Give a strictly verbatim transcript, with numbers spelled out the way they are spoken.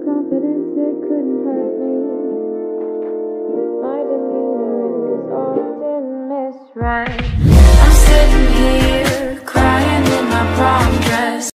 confidence, it couldn't hurt me. My demeanor is often misread.